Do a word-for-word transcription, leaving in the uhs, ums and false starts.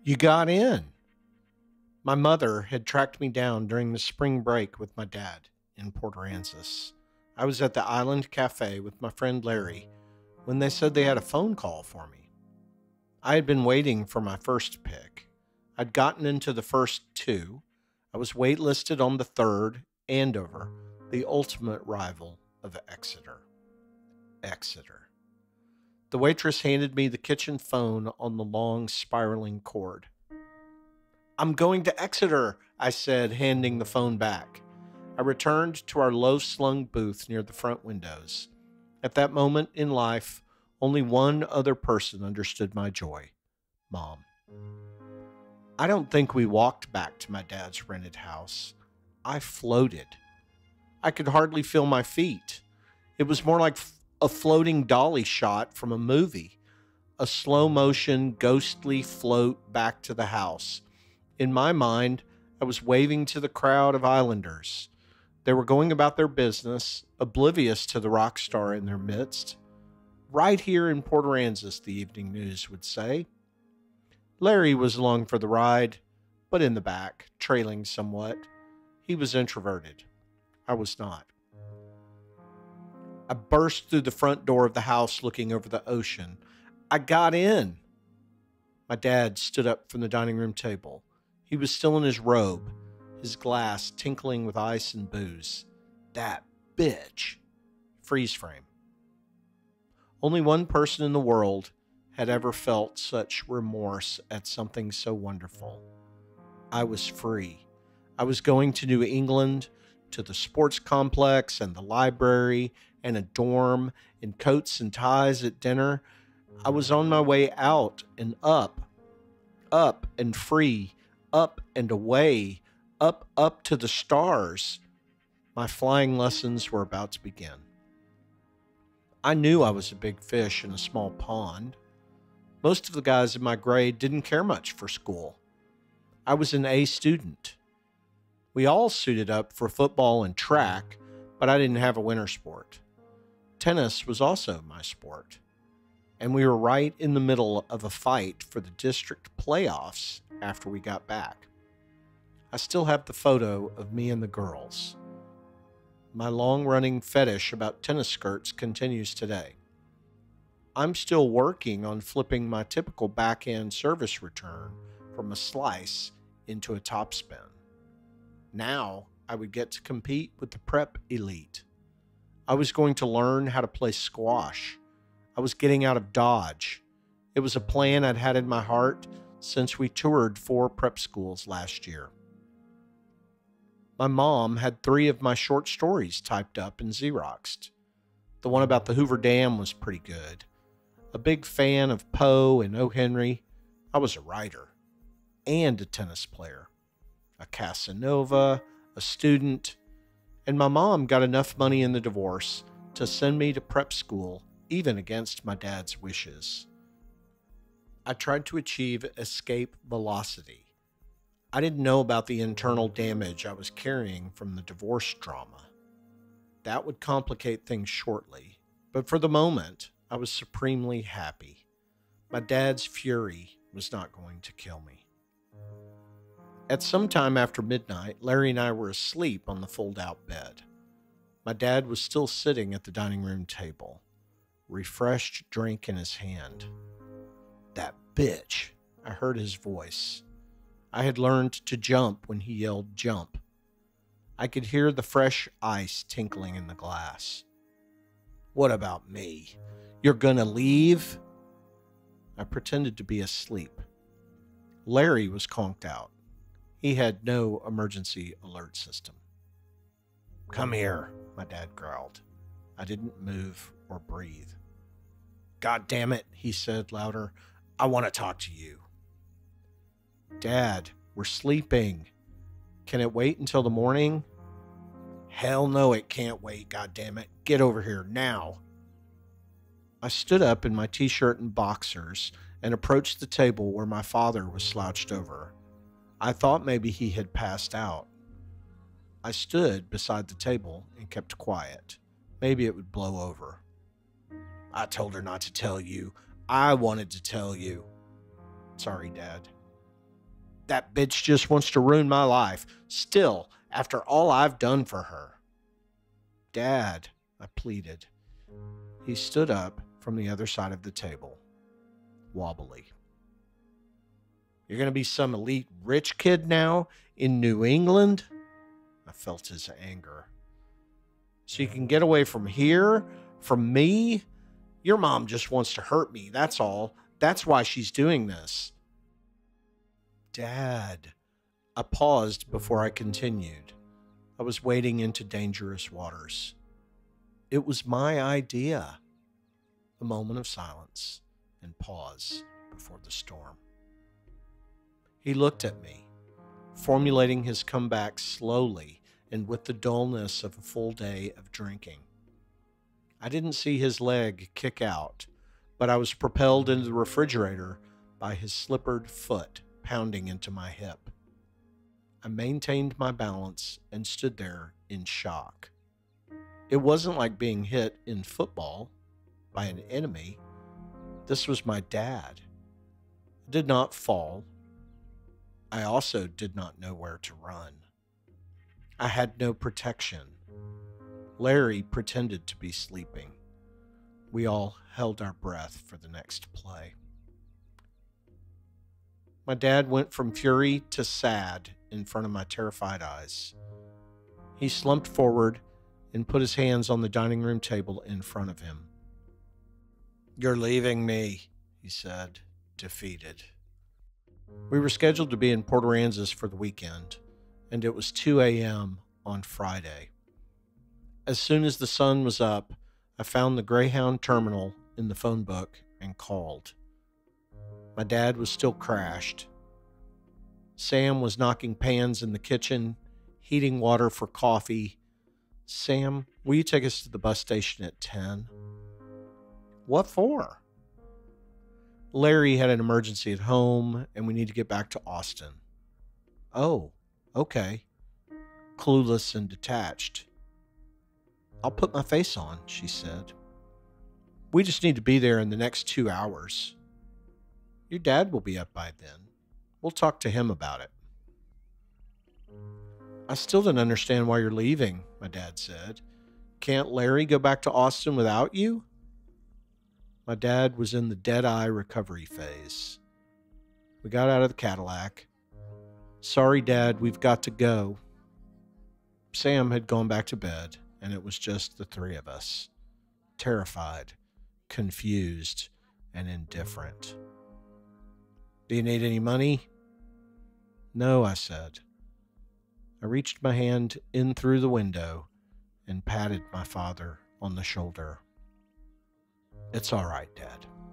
You got in. My mother had tracked me down during the spring break with my dad in Port Aransas. I was at the Island Cafe with my friend Larry when they said they had a phone call for me. I had been waiting for my first pick. I'd gotten into the first two. I was waitlisted on the third, Andover, the ultimate rival of Exeter. Exeter. The waitress handed me the kitchen phone on the long, spiraling cord. "I'm going to Exeter," I said, handing the phone back. I returned to our low-slung booth near the front windows. At that moment in life, only one other person understood my joy. Mom. I don't think we walked back to my dad's rented house. I floated. I could hardly feel my feet. It was more like a floating dolly shot from a movie, a slow-motion, ghostly float back to the house. In my mind, I was waving to the crowd of islanders. They were going about their business, oblivious to the rock star in their midst. Right here in Port Aransas, the evening news would say. Larry was along for the ride, but in the back, trailing somewhat. He was introverted. I was not. I burst through the front door of the house looking over the ocean. I got in. My dad stood up from the dining room table. He was still in his robe, his glass tinkling with ice and booze. That bitch. Freeze frame. Only one person in the world had ever felt such remorse at something so wonderful. I was free. I was going to New England, to the sports complex and the library and a dorm, in coats and ties at dinner. I was on my way out and up, up and free, up and away, up, up to the stars. My flying lessons were about to begin. I knew I was a big fish in a small pond. Most of the guys in my grade didn't care much for school. I was an A student. We all suited up for football and track, but I didn't have a winter sport. Tennis was also my sport. And we were right in the middle of a fight for the district playoffs after we got back. I still have the photo of me and the girls. My long-running fetish about tennis skirts continues today. I'm still working on flipping my typical backhand service return from a slice into a topspin. Now I would get to compete with the prep elite. I was going to learn how to play squash. I was getting out of Dodge. It was a plan I'd had in my heart since we toured four prep schools last year. My mom had three of my short stories typed up and Xeroxed. The one about the Hoover Dam was pretty good. A big fan of Poe and O. Henry. I was a writer and a tennis player, a Casanova, a student, and my mom got enough money in the divorce to send me to prep school, even against my dad's wishes. I tried to achieve escape velocity. I didn't know about the internal damage I was carrying from the divorce drama. That would complicate things shortly, but for the moment, I was supremely happy. My dad's fury was not going to kill me. At some time after midnight, Larry and I were asleep on the fold-out bed. My dad was still sitting at the dining room table, refreshed drink in his hand. That bitch, I heard his voice. I had learned to jump when he yelled jump. I could hear the fresh ice tinkling in the glass. What about me? You're gonna leave? I pretended to be asleep. Larry was conked out. He had no emergency alert system. Come here, my dad growled. I didn't move or breathe. God damn it, he said louder. I want to talk to you. Dad, we're sleeping. Can it wait until the morning? Hell no, it can't wait, goddammit. Get over here now. I stood up in my t-shirt and boxers and approached the table where my father was slouched over. I thought maybe he had passed out. I stood beside the table and kept quiet. Maybe it would blow over. I told her not to tell you. I wanted to tell you. Sorry, Dad. That bitch just wants to ruin my life. Still, after all I've done for her. Dad, I pleaded. He stood up from the other side of the table, wobbly. You're going to be some elite rich kid now in New England? I felt his anger. So you can get away from here, from me? Your mom just wants to hurt me, that's all. That's why she's doing this. Dad. I paused before I continued. I was wading into dangerous waters. It was my idea. A moment of silence and pause before the storm. He looked at me, formulating his comeback slowly and with the dullness of a full day of drinking. I didn't see his leg kick out, but I was propelled into the refrigerator by his slippered foot pounding into my hip. I maintained my balance and stood there in shock. It wasn't like being hit in football by an enemy. This was my dad. I did not fall. I also did not know where to run. I had no protection. Larry pretended to be sleeping. We all held our breath for the next play. My dad went from fury to sad in front of my terrified eyes. He slumped forward and put his hands on the dining room table in front of him. You're leaving me, he said, defeated. We were scheduled to be in Port Aransas for the weekend, and it was two a.m. on Friday. As soon as the sun was up, I found the Greyhound terminal in the phone book and called. My dad was still crashed. Sam was knocking pans in the kitchen, heating water for coffee. Sam, will you take us to the bus station at ten? What for? Larry had an emergency at home, and we need to get back to Austin. Oh, okay. Clueless and detached. I'll put my face on, she said. We just need to be there in the next two hours. Your dad will be up by then. We'll talk to him about it. I still don't understand why you're leaving, my dad said. Can't Larry go back to Austin without you? My dad was in the dead-eye recovery phase. We got out of the Cadillac. Sorry, Dad, we've got to go. Sam had gone back to bed, and it was just the three of us, terrified, confused, and indifferent. Do you need any money? No, I said. I reached my hand in through the window and patted my father on the shoulder. It's all right, Dad.